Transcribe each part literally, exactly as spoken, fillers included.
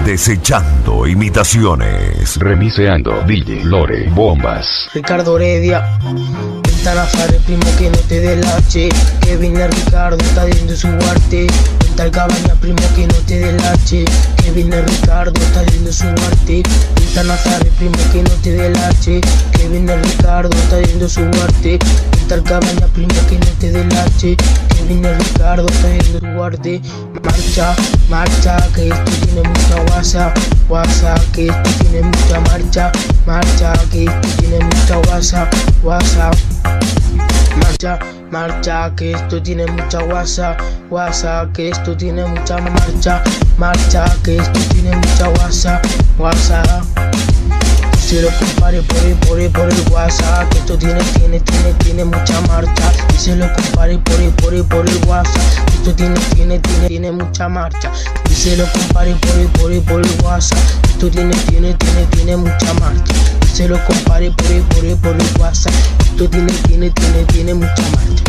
Desechando imitaciones. Remiseando D J Lore Bombas. Ricardo Heredia. Nazar, el primo que no te delache. Que viene Ricardo, está viendo su arte. Tal Cabaña, primo que no te delache. Que viene Ricardo, está viendo su arte. Nazar, el primo que no te delache. Que viene Ricardo, está viendo su arte. Tal Cabaña, primo que no te delache. Que viene Ricardo, está viendo su arte. Marcha, marcha, que esto tiene mucha guasa. Guasa, que esto tiene mucha marcha. Marcha, que esto tiene mucha guasa. Guasa. Marcha, marcha, que esto tiene mucha guasa. Guasa, que esto tiene mucha marcha. Marcha, que esto tiene mucha guasa. Guasa. Se lo compare por el, por el, por el WhatsApp, que esto tiene, tiene, tiene, tiene mucha marcha. Y se lo compare por el, por el, por el WhatsApp, que esto tiene, tiene, tiene, tiene mucha marcha. Y se lo compare por el, por el, por el WhatsApp, que esto tiene, tiene, tiene, tiene mucha marcha. Y se lo compare por el, por el, por el WhatsApp, que esto tiene, tiene, tiene, tiene mucha marcha.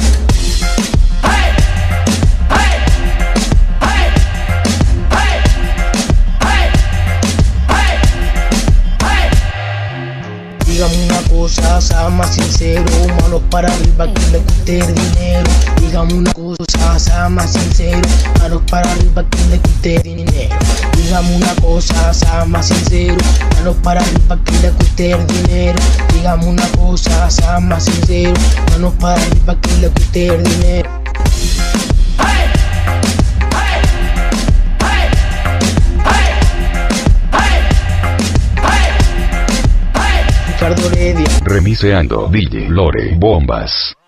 Dígame una cosa, sea más sincero, manos para arriba que le cueste el dinero. Dígame una cosa, sea más sincero, manos para arriba que le cueste el dinero. Dígame una cosa, sea más sincero, manos para arriba que le cueste el dinero. Dígame una cosa, sea más sincero, manos para arriba que le cueste el dinero. Ricardo Heredia. Remiseando D J Lore Bombas.